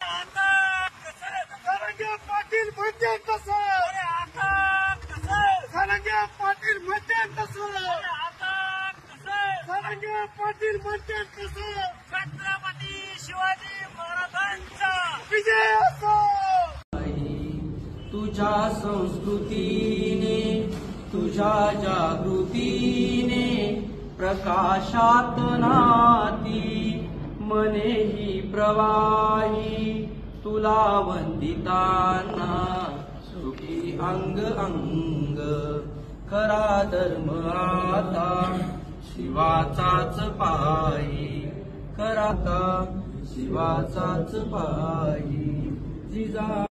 सारंगे पाटील म्हणते तसं, सारंगे पाटील म्हणते तसं, सारंगे पाटील म्हणते तसं, छत्रपती शिवाजी महाराजांचा विजय असो. तुझ्या संस्कृतीने, तुझ्या जागृतीने प्रकाशात नाती मनेही प्रवाही तुला वंदिताना सुखी अंग अंग. खरा धर्म आता शिवाचाच पायी, खरा शिवाचाच पायी. जिजा